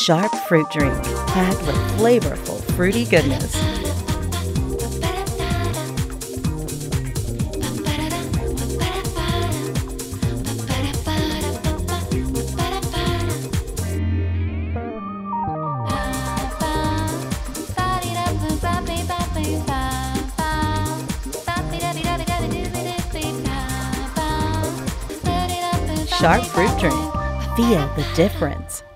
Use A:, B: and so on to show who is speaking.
A: Sharp fruit drink, packed with flavorful fruity goodness. Sharp fruit drink. Feel the difference.